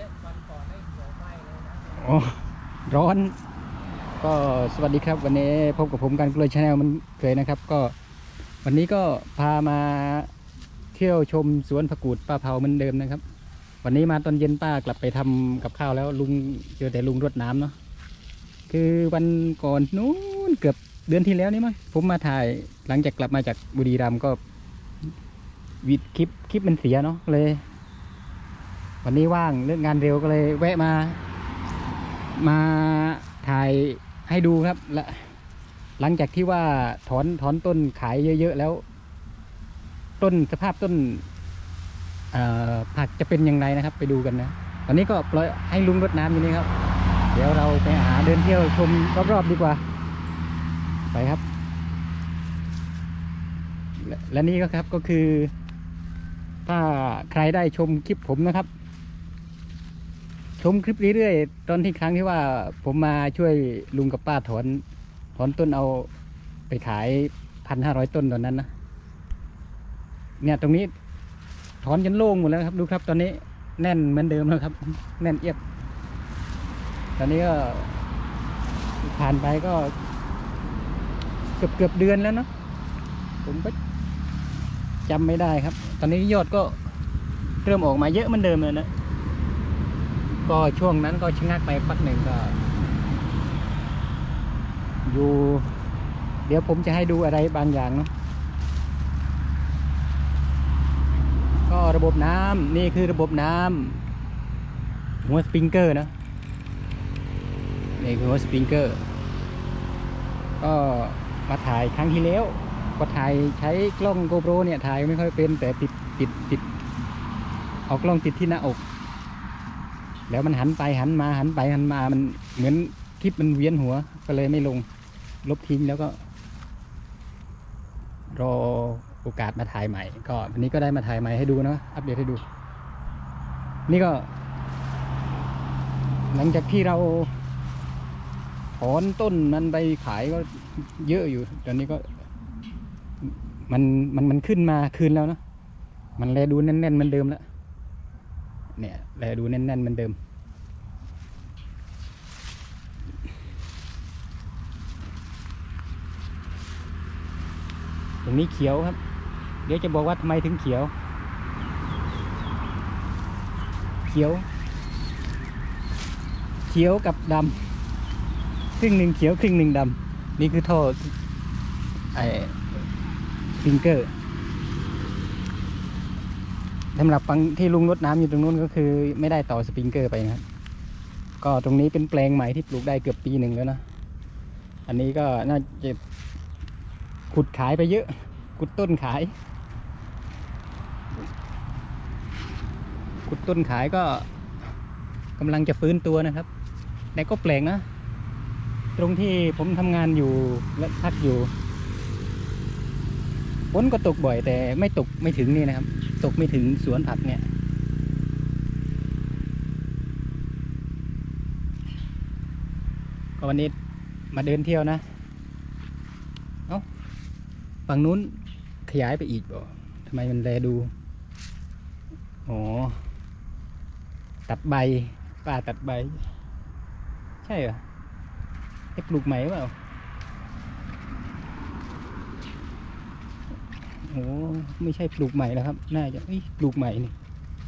อ๋อร้อนก็สวัสดีครับวันนี้พบกับผมกันกล้วยชาแนลมันเคยนะครับก็วันนี้ก็พามาเที่ยวชมสวนผักกูดป้าเผาเหมือนเดิมนะครับวันนี้มาตอนเย็นป้ากลับไปทำกับข้าวแล้วลุงเจอแต่ลุงรดน้ำเนาะคือวันก่อนนู้นเกือบเดือนที่แล้วนี่มั้งผมมาถ่ายหลังจากกลับมาจากบุรีรัมย์ก็วิดคลิปมันเสียเนาะเลยวันนี้ว่างเลิกงานเร็วก็เลยแวะมาถ่ายให้ดูครับและหลังจากที่ว่าถอนต้นขายเยอะๆแล้วต้นสภาพต้นผักจะเป็นอย่างไรนะครับไปดูกันนะตอนนี้ก็ปล่อยให้ลุงรดน้ำอยู่นี่ครับเดี๋ยวเราไปหาเดินเที่ยวชมรอบๆดีกว่าไปครับและนี่ก็ครับก็คือถ้าใครได้ชมคลิปผมนะครับชมคลิปเรื่อยๆตอนที่ครั้งที่ว่าผมมาช่วยลุงกับป้าถอนต้นเอาไปขาย1,500 ต้นตอนนั้นนะเนี่ยตรงนี้ถอนจนโล่งหมดแล้วครับดูครับตอนนี้แน่นเหมือนเดิมแล้วครับแน่นเอียดตอนนี้ก็ผ่านไปก็เกือบเดือนแล้วเนาะผมก็จำไม่ได้ครับตอนนี้ยอดก็เริ่มออกมาเยอะเหมือนเดิมเลยนะก็ช่วงนั้นก็ชะงักไปพักหนึ่งก็อยู่เดี๋ยวผมจะให้ดูอะไรบางอย่างเนาะก็ระบบน้ำนี่คือระบบน้ำหัวสปริงเกอร์นะนี่คือหัวสปริงเกอร์ก็มาถ่ายครั้งที่แล้วก็ถ่ายใช้กล้องโกโปรเนี่ยถ่ายไม่ค่อยเป็นแต่ติดเอากล้องติดที่หน้าอกแล้วมันหันไปหันมามันเหมือนคลิปมันเวียนหัวก็เลยไม่ลงลบทิ้งแล้วก็รอโอกาสมาถ่ายใหม่ก็วันนี้ก็ได้มาถ่ายใหม่ให้ดูนะอัปเดตให้ดูนี่ก็หลังจากที่เราถอนต้นมันไปขายก็เยอะอยู่ตอนนี้ก็มันขึ้นมาคืนแล้วนะมันแลดูแน่นๆเหมือนเดิมแล้วเนี่ยแลดูแน่นๆเหมือนเดิมตรงนี้เขียวครับเดี๋ยวจะบอกว่าทำไมถึงเขียวกับดำครึ่งหนึ่งเขียวครึ่งหนึ่งดำนี่คือท่อไอ้สปริงเกอร์สำหรับฝั่งที่ลุงรดน้ำอยู่ตรงนู้นก็คือไม่ได้ต่อสปริงเกอร์ไปนะครับก็ตรงนี้เป็นแปลงใหม่ที่ปลูกได้เกือบปีหนึ่งแล้วนะอันนี้ก็น่าจะขุดขายไปเยอะขุดต้นขายก็กำลังจะฟื้นตัวนะครับแต่ก็แปลกนะตรงที่ผมทำงานอยู่และพักอยู่ฝนก็ตกบ่อยแต่ไม่ถึงนี่นะครับตกไม่ถึงสวนผักเนี่ยก็วันนี้มาเดินเที่ยวนะเอ้าฝั่งนู้นขยายไปอีกบ่ทำไมมันแลดูอ๋อตัดใบป้าตัดใบใช่เหรอให้ปลูกใหม่เปล่าโอ้ไม่ใช่ปลูกใหม่แล้วครับน่าจะปลูกใหม่นี่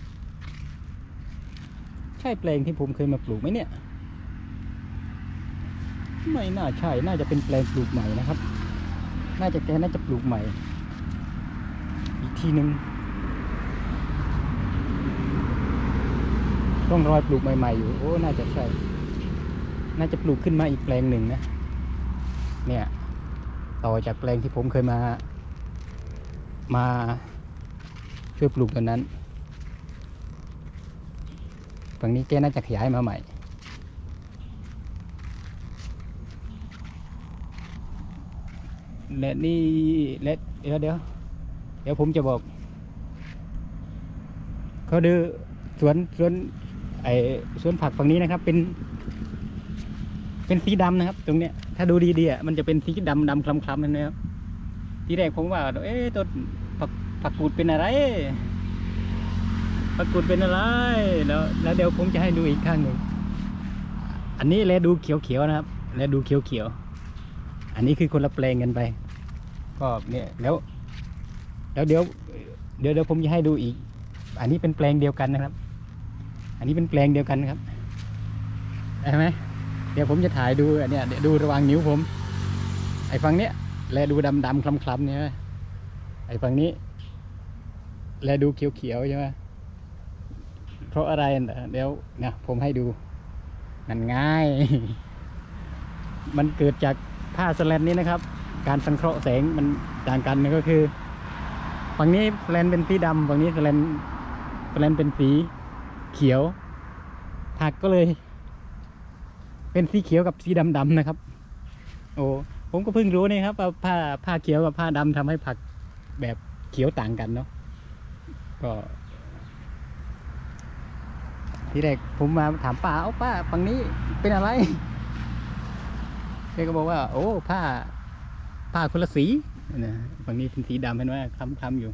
ใช่แปลงที่ผมเคยมาปลูกไหมเนี่ยไม่น่าใช่น่าจะเป็นแปลงปลูกใหม่นะครับน่าจะปลูกใหม่อีกทีหนึ่งร่องรอยปลูกใหม่ๆอยู่โอ้น่าจะใช่น่าจะปลูกขึ้นมาอีกแปลงหนึ่งนะเนี่ยต่อจากแปลงที่ผมเคยมาช่วยปลูกตอนนั้นฝั่งนี้แกน่าจะขยายมาใหม่และนี่และเดี๋ยวผมจะบอกเขาดูสวนผักฝั่งนี้นะครับเป็นสีดำนะครับตรงเนี้ยถ้าดูดีๆมันจะเป็นสีดำคล้ำๆนั่นนะครับทีแรกผมว่าต้นผักกูดเป็นอะไรผักกูดเป็นอะไรแล้วเดี๋ยวผมจะให้ดูอีกข้างหนึ่งอันนี้แลดูเขียวๆนะครับแลดูเขียวๆอันนี้คือคนละแปลงกันไปก็เนี่ยแล้วเดี๋ยวผมจะให้ดูอีกอันนี้เป็นแปลงเดียวกันนะครับอันนี้เป็นแปลงเดียวกันครับได้ไหมเดี๋ยวผมจะถ่ายดูอันเนี้ยเดี๋ยวดูระหว่างนิ้วผมไอ้ฝั่งเนี้ยแลดูดำคล้ำๆเนี่ยไอ้ฝั่งนี้แลดูเขียวๆใช่ไหมเพราะอะไรเดี๋ยวนะผมให้ดูนั่นง่าย มันเกิดจากผ้าสแลนนี้นะครับการสังเคราะห์แสงมันต่างกันก็คือฝั่งนี้สแลนเป็นสีดำฝั่งนี้สแลนเป็นสีเขียวผักก็เลยเป็นสีเขียวกับสีดำนะครับโอ้ผมก็เพิ่งรู้นี่ครับว่าผ้าเขียวกับผ้าดำทำให้ผักแบบเขียวต่างกันเนาะก็ทีแรกผมมาถามป้าเอาป้าฝั่งนี้เป็นอะไรแกก็บอกว่าโอ้ผ้าคนละสีนะฝั่งนี้เป็นสีดำเห็นไหมคล้ำๆอยู่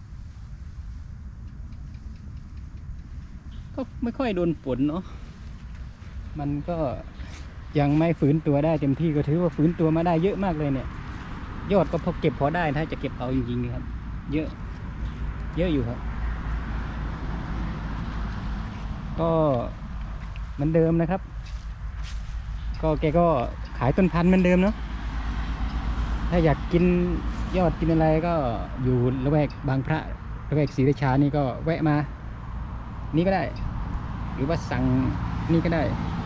ก็ไม่ค่อยโดนฝนเนาะมันก็ยังไม่ฟื้นตัวได้เต็มที่ก็ถือว่าฟื้นตัวมาได้เยอะมากเลยเนี่ยยอดก็พอเก็บพอได้ถ้าจะเก็บเอาจริงๆครับเยอะอยู่ครับก็เหมือนเดิมนะครับก็แกก็ขายต้นพันธุ์เหมือนเดิมเนาะถ้าอยากกินยอดกินอะไรก็อยู่ละแวกบางพระละแวกศรีราชานี่ก็แวะมานี่ก็ได้หรือว่าสั่งนี่ก็ได้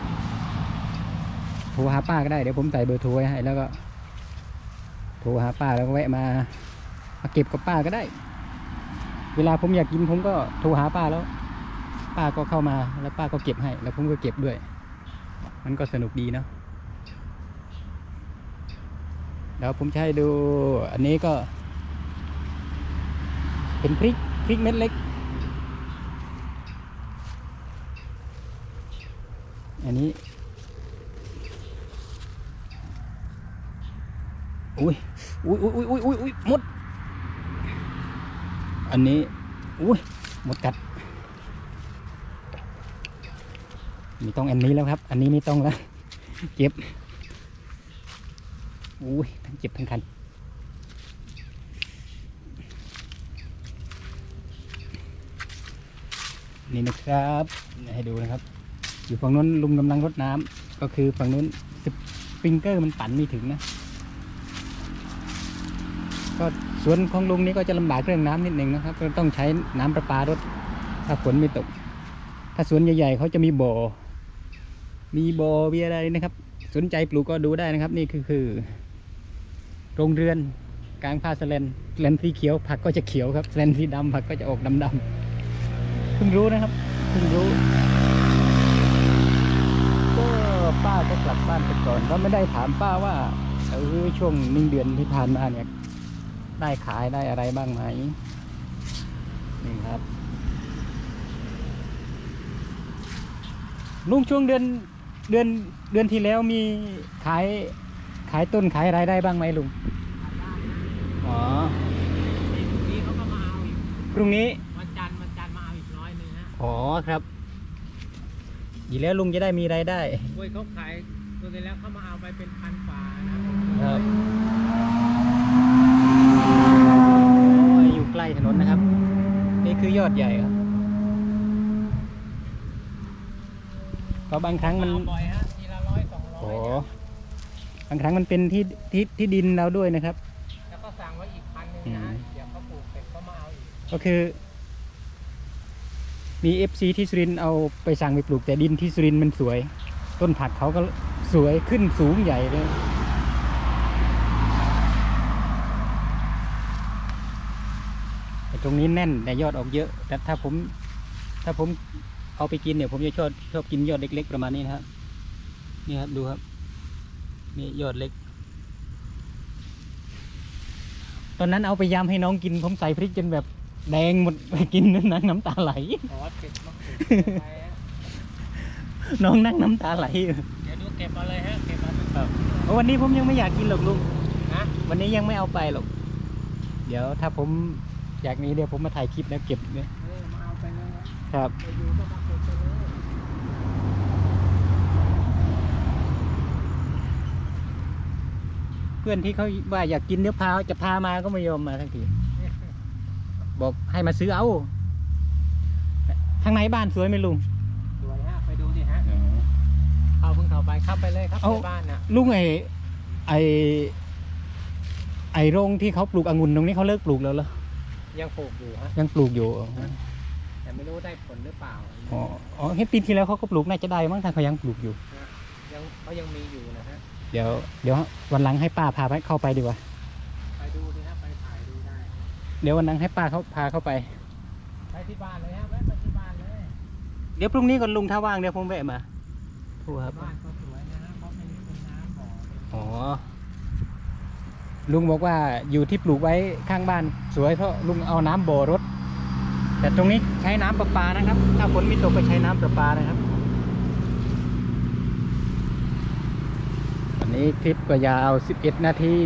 โทรหาป้าก็ได้เดี๋ยวผมใส่เบอร์โทรไว้ให้แล้วก็โทรหาป้าแล้วก็แวะมาเก็บกับป้าก็ได้เวลาผมอยากกินผมก็โทรหาป้าแล้วป้าก็เข้ามาแล้วป้าก็เก็บให้แล้วผมก็เก็บด้วยมันก็สนุกดีเนาะเดี๋ยวผมจะให้ดูอันนี้ก็เป็นพริกเม็ดเล็กอันนี้อุ้ยมดอันนี้อุ้ยมดกัดไม่ต้องอันนี้แล้วครับอันนี้ไม่ต้องแล้วเจ็บอุ้ยทั้งเจ็บทั้งคันนี่นะครับให้ดูนะครับอยู่ฝั่งนู้นลุงกำลังรดน้ำก็คือฝั่งนู้นสปริงเกอร์มันปั่นไม่ถึงนะก็สวนของลุงนี้ก็จะลำบากเรื่องน้ำนิดหนึ่งนะครับก็ต้องใช้น้ำประปารดถ้าฝนไม่ตกถ้าสวนใหญ่ๆเขาจะมีบ่อมีอะไรนะครับสนใจปลูกก็ดูได้นะครับนี่คือโรงเรือนกลางผ้าสแลนสีเขียวผักก็จะเขียวครับสแลนสีดำผักก็จะออกดำเพิ่งรู้นะครับเพิ่งรู้ก็ป้าก็กลับบ้านไปก่อนก็ไม่ได้ถามป้าว่าช่วง1 เดือนที่ผ่านมาเนี่ยได้ขายได้อะไรบ้างไหมนี่ครับลุงช่วงเดือนที่แล้วมีขายต้นขายอะไรได้บ้างไหมลุงอ๋อพรุ่งนี้เขาก็มาเอาอีกพรุ่งนี้วันจันทร์มาเอาอีก100ฮะอ๋อครับดีแล้วลุงจะได้มีรายได้กล้วยเขาขายตัวที่แล้วเขามาเอาไปเป็นพันฝานะครับอยู่ใกล้ถนนนะครับนี่คือยอดใหญ่ครับก็บางครั้งมันบ่อยฮะทีละ100-200 โอ้บางครั้งมันเป็นที่ดินเราด้วยนะครับแล้วก็สั่งไว้อีก1,000นะเดี๋ยวเขาปลูกเสร็จเขามาเอาอีกก็คือมี FC ที่สุรินทร์เอาไปสั่งไปปลูกแต่ดินที่สุรินทร์มันสวยต้นผักเขาก็สวยขึ้นสูงใหญ่เลยตรงนี้แน่นแต่ยอดออกเยอะแต่ถ้าผมเอาไปกินเนี่ยผมจะชอบกินยอดเล็กๆประมาณนี้นะครับนี่ครับดูครับนี่ยอดเล็กตอนนั้นเอาไปยำให้น้องกินผมใส่พริกจนแบบแดงหมดกินนั่งน้ำตาไหลน้องนั่งน้ำตาไหลเดี๋ยวดูเก็บมาเลยฮะเก็บมาครับวันนี้ผมยังไม่อยากกินหรอกลุงนะวันนี้ยังไม่เอาไปหรอกเดี๋ยวถ้าผมอยากนี้เดี๋ยวผมมาถ่ายคลิปแล้วเก็บเนี่ยมาเอาไปเลยครับไปอยู่ก็มาขุดไปเลยเพื่อนที่เขาว่าอยากกินเนื้อพาจะพามาก็ไม่ยอมมาทั้งทีบอกให้มาซื้อเอาข้างในบ้านสวยไหมลุงสวยฮะไปดูดิฮะเข้าเพิ่งเข้าไปเข้าไปเลยครับเอาในบ้านน่ะลุงไอโรงที่เขาปลูกองุ่นตรงนี้เขาเลิกปลูกแล้วเหรอยังปลูกอยู่ฮะยังปลูกอยู่แต่ไม่รู้ได้ผลหรือเปล่าอ๋อเห็นปีที่แล้วเขาก็ปลูกน่าจะได้มั้งถ้าเขายังปลูกอยู่ยังเขายังมีอยู่นะฮะเดี๋ยววันหลังให้ป้าพาไปเข้าไปดีกว่าไปดูดิฮะไปถ่ายดูได้เดี๋ยววันหลังให้ป้าเขาพาเข้าไปไปที่บ้านเลยฮะแวะไปที่บ้านเลยเดี๋ยวพรุ่งนี้ก่อนลุงถ้าว่างเดี๋ยวผมแวะมาถูกครับบ้านก็สวยนะฮะเพราะเป็นน้ำบ่ออ๋อลุงบอกว่าอยู่ที่ปลูกไว้ข้างบ้านสวยเพราะลุงเอาน้ำบ่อรดแต่ตรงนี้ใช้น้ำประปานะครับ ถ้าฝนไม่ตกก็ใช้น้ำประปานะครับวันนี้คลิปก็ยาว11 นาที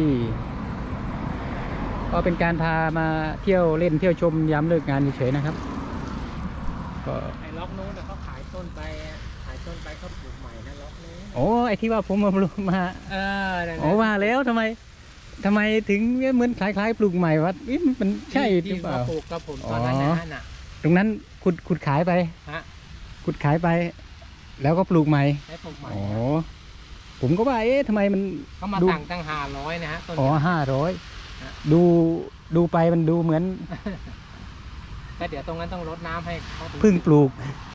ก็เป็นการพามาเที่ยวเล่นเที่ยวชมยามเลิกงานเฉยๆนะครับก็ไอ้ล็อกนู้นน่ะเขาขายต้นไปเขาปลูกใหม่นะล็อกนี้โอ้ไอที่ว่าผมมาปลูกมานั่นโอ้ว่าแล้วทำไมถึงเหมือนคล้ายๆปลูกใหม่วะมันใช่หรือเปล่าที่มปลูกกับผมตอนนั้นนะฮะน่ะตรงนั้นขุดขายไปฮะขุดขายไป แล้วก็ปลูกใหม่ได้ปลูกใหม่อ๋อผมก็ว่าทำไมมันเขามาสั่งตั้ง500นะฮะต้นอ๋อนี้ 500 ฮะดูไปมันดูเหมือนก็เดี๋ยวตรงนั้นต้องรดน้ำให้เขาเพิ่งปลูก